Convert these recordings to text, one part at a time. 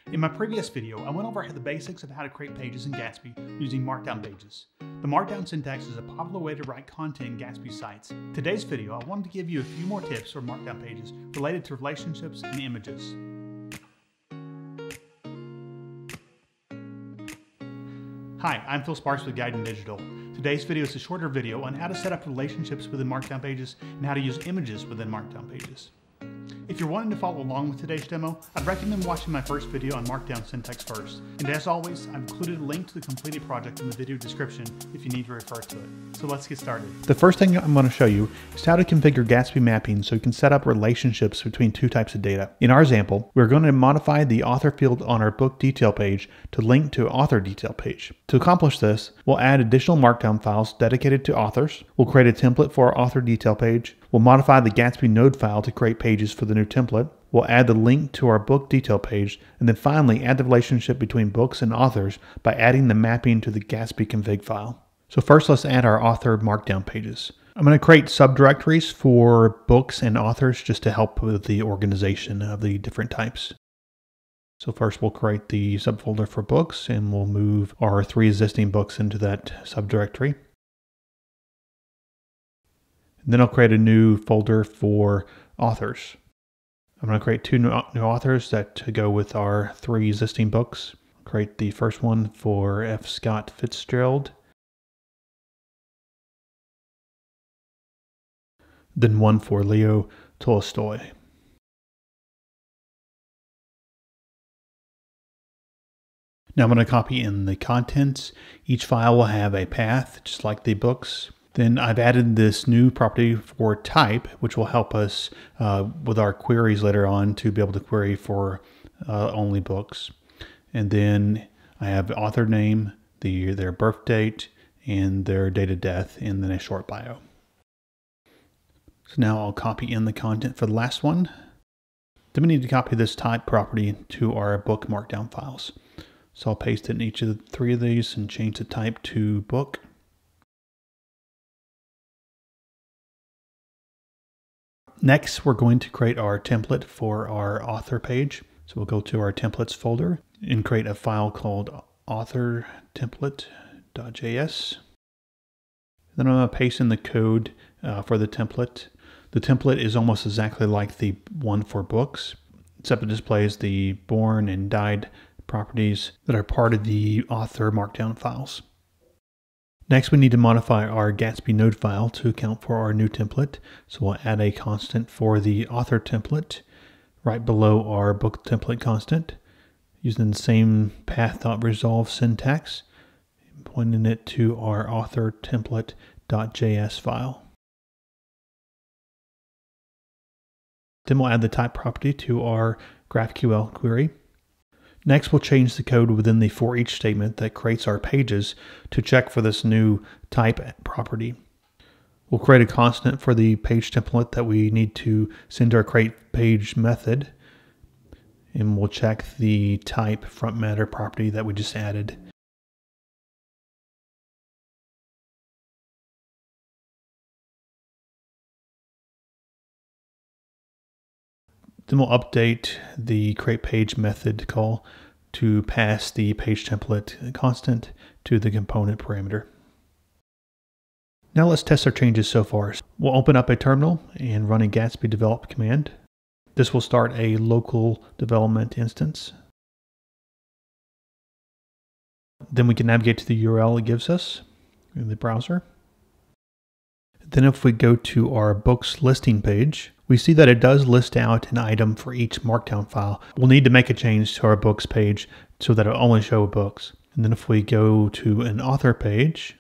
In my previous video, I went over the basics of how to create pages in Gatsby using Markdown pages. The Markdown syntax is a popular way to write content in Gatsby sites. Today's video, I wanted to give you a few more tips for Markdown pages related to relationships and images. Hi, I'm Phil Sparks with Guiding Digital. Today's video is a shorter video on how to set up relationships within Markdown pages and how to use images within Markdown pages. If you're wanting to follow along with today's demo, I'd recommend watching my first video on Markdown syntax first. And as always, I've included a link to the completed project in the video description if you need to refer to it. So let's get started. The first thing I'm going to show you is how to configure Gatsby mapping so you can set up relationships between two types of data. In our example, we're going to modify the author field on our book detail page to link to author detail page. To accomplish this, we'll add additional Markdown files dedicated to authors. We'll create a template for our author detail page. We'll modify the Gatsby node file to create pages for the new template. We'll add the link to our book detail page, and then finally add the relationship between books and authors by adding the mapping to the Gatsby config file. So first, let's add our author Markdown pages. I'm going to create subdirectories for books and authors just to help with the organization of the different types. So first we'll create the subfolder for books, and we'll move our 3 existing books into that subdirectory. Then I'll create a new folder for authors. I'm going to create 2 new authors that go with our 3 existing books. I'll create the first one for F. Scott Fitzgerald, then one for Leo Tolstoy. Now I'm going to copy in the contents. Each file will have a path, just like the books. Then I've added this new property for type, which will help us with our queries later on to be able to query for only books. And then I have author name, their birth date, and their date of death, and then a short bio. So now I'll copy in the content for the last one. Then we need to copy this type property to our book Markdown files. So I'll paste it in each of the 3 of these and change the type to book. Next, we're going to create our template for our author page. So we'll go to our templates folder and create a file called authortemplate.js. Then I'm going to paste in the code for the template. The template is almost exactly like the one for books, except it displays the born and died properties that are part of the author Markdown files. Next, we need to modify our Gatsby node file to account for our new template. So we'll add a constant for the author template right below our book template constant, using the same path.resolve syntax, pointing it to our authortemplate.js file. Then we'll add the type property to our GraphQL query. Next, we'll change the code within the for each statement that creates our pages to check for this new type property. We'll create a constant for the page template that we need to send to our create page method, and we'll check the type front matter property that we just added. Then we'll update the create page method call to pass the page template constant to the component parameter. Now let's test our changes so far. We'll open up a terminal and run a Gatsby develop command. This will start a local development instance. Then we can navigate to the URL it gives us in the browser. Then if we go to our books listing page, we see that it does list out an item for each Markdown file. We'll need to make a change to our books page so that it'll only show books. And then if we go to an author page,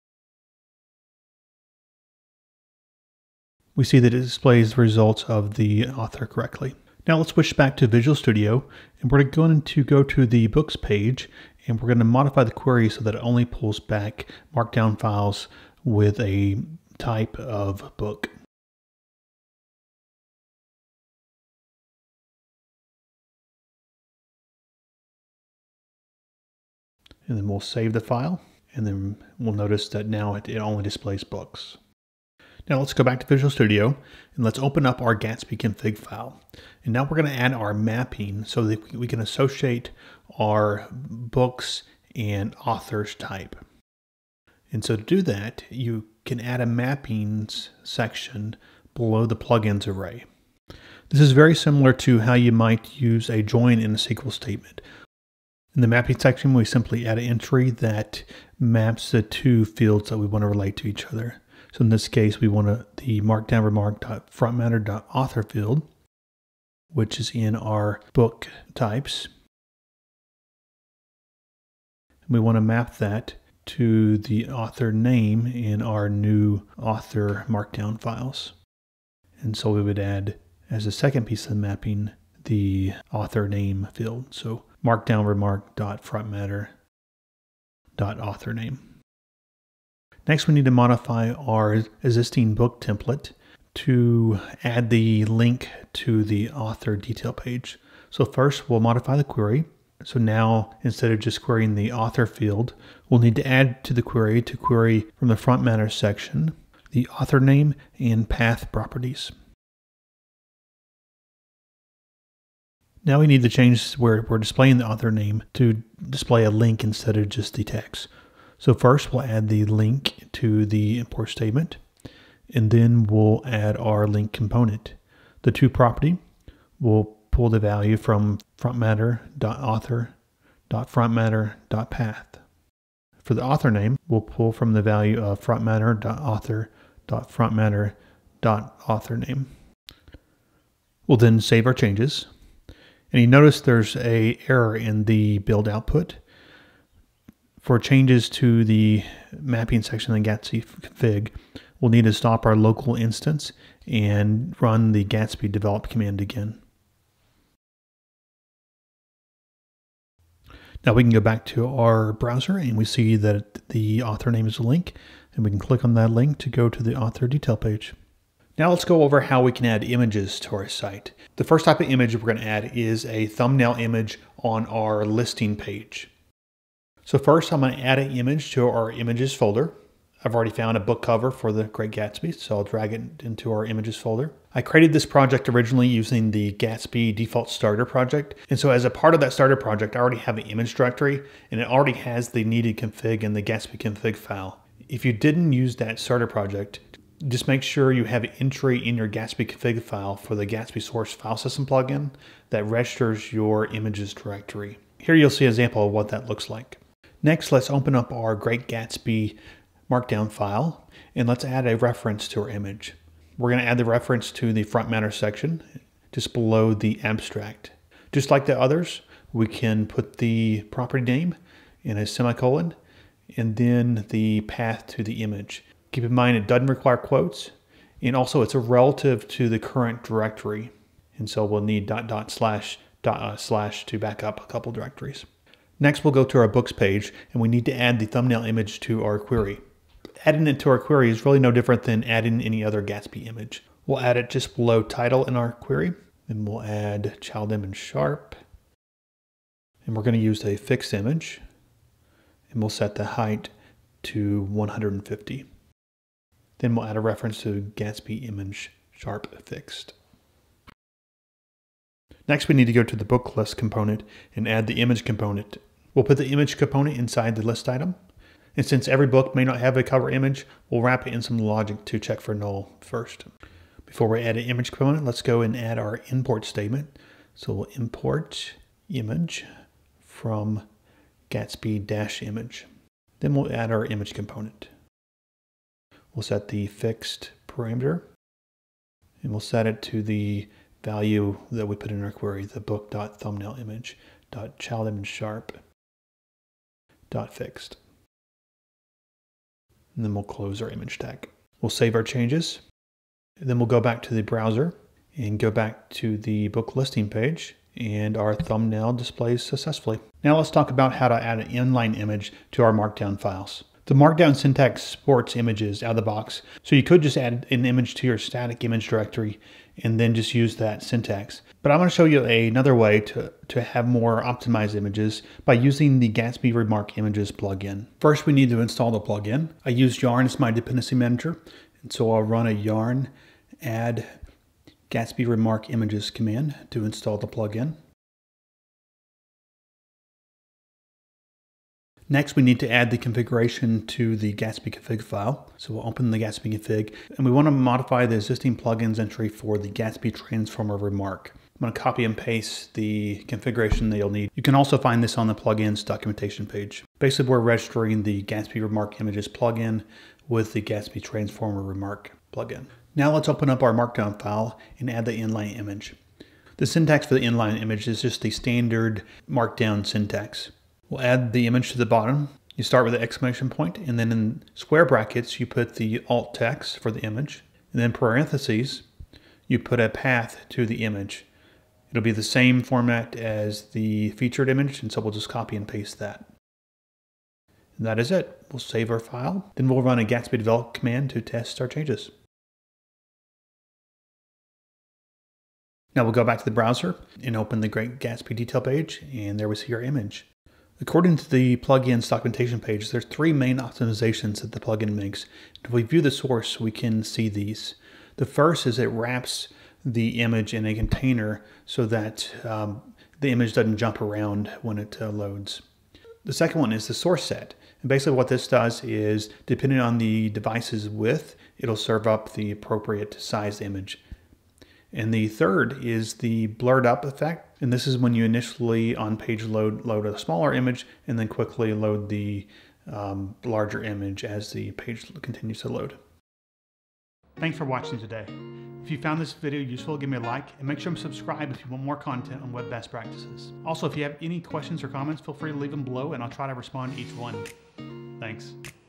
we see that it displays the results of the author correctly. Now let's switch back to Visual Studio, and we're going to go to the books page, and we're going to modify the query so that it only pulls back Markdown files with a type of book. And then we'll save the file, and then we'll notice that now it only displays books. Now let's go back to Visual Studio and let's open up our Gatsby config file. And now we're going to add our mapping so that we can associate our books and authors type. And so to do that, you can add a mappings section below the plugins array. This is very similar to how you might use a join in a SQL statement. In the mapping section, we simply add an entry that maps the two fields that we want to relate to each other. So in this case, we want the markdown remark.frontmatter.author field, which is in our book types. We want to map that to the author name in our new author markdown files. And so we would add, as a second piece of mapping, the author name field. So markdown remark.frontmatter.author name. Next, we need to modify our existing book template to add the link to the author detail page. So first, we'll modify the query. So now, instead of just querying the author field, we'll need to add to the query to query from the front matter section the author name and path properties. Now we need to change where we're displaying the author name to display a link instead of just the text. So first we'll add the link to the import statement, and then we'll add our link component. The to property, we'll pull the value from frontmatter.author.frontmatter.path. For the author name, we'll pull from the value of frontmatter.author.frontmatter.author name. We'll then save our changes. And you notice there's an error in the build output. For changes to the mapping section in the Gatsby config, we'll need to stop our local instance and run the Gatsby develop command again. Now we can go back to our browser and we see that the author name is a link, and we can click on that link to go to the author detail page. Now let's go over how we can add images to our site. The first type of image we're going to add is a thumbnail image on our listing page. So first I'm going to add an image to our images folder. I've already found a book cover for The Great Gatsby, so I'll drag it into our images folder. I created this project originally using the Gatsby default starter project. And so as a part of that starter project, I already have an image directory and it already has the needed config in the Gatsby config file. If you didn't use that starter project, just make sure you have an entry in your Gatsby config file for the Gatsby source file system plugin that registers your images directory. Here you'll see an example of what that looks like. Next, let's open up our Great Gatsby markdown file and let's add a reference to our image. We're going to add the reference to the front matter section just below the abstract. Just like the others, we can put the property name in a semicolon and then the path to the image. Keep in mind it doesn't require quotes, and also it's a relative to the current directory. And so we'll need // to back up a couple directories. Next, we'll go to our books page and we need to add the thumbnail image to our query. Adding it to our query is really no different than adding any other Gatsby image. We'll add it just below title in our query. Then we'll add child image sharp. And we're going to use a fixed image. And we'll set the height to 150. Then we'll add a reference to Gatsby image sharp fixed. Next, we need to go to the book list component and add the image component. We'll put the image component inside the list item. And since every book may not have a cover image, we'll wrap it in some logic to check for null first. Before we add an image component, let's go and add our import statement. So we'll import image from Gatsby-image. Then we'll add our image component. We'll set the fixed parameter and we'll set it to the value that we put in our query, the book.thumbnailimage.childimagesharp.fixed. And then we'll close our image tag. We'll save our changes. And then we'll go back to the browser and go back to the book listing page, and our thumbnail displays successfully. Now let's talk about how to add an inline image to our markdown files. The markdown syntax supports images out of the box, so you could just add an image to your static image directory and then just use that syntax. But I'm going to show you another way to have more optimized images by using the Gatsby Remark Images plugin. First, we need to install the plugin. I use Yarn as my dependency manager, And so I'll run a yarn add Gatsby Remark Images command to install the plugin. Next, we need to add the configuration to the Gatsby config file. So we'll open the Gatsby config, and we want to modify the existing plugins entry for the Gatsby Transformer Remark. I'm going to copy and paste the configuration that you'll need. You can also find this on the plugins documentation page. Basically, we're registering the Gatsby Remark Images plugin with the Gatsby Transformer Remark plugin. Now let's open up our Markdown file and add the inline image. The syntax for the inline image is just the standard Markdown syntax. We'll add the image to the bottom. You start with the exclamation point, and then in square brackets, you put the alt text for the image. And then parentheses, you put a path to the image. It'll be the same format as the featured image, and so we'll just copy and paste that. And that is it. We'll save our file. Then we'll run a Gatsby develop command to test our changes. Now we'll go back to the browser and open the Great Gatsby detail page, and there we see our image. According to the plugin's documentation page, there's 3 main optimizations that the plugin makes. If we view the source, we can see these. The first is it wraps the image in a container so that the image doesn't jump around when it loads. The second one is the source set. And basically what this does is, depending on the device's width, it'll serve up the appropriate size image. And the third is the blurred up effect. And this is when you initially on page load a smaller image and then quickly load the larger image as the page continues to load. Thanks for watching today. If you found this video useful, give me a like and make sure to subscribe if you want more content on web best practices. Also, if you have any questions or comments, feel free to leave them below and I'll try to respond to each one. Thanks.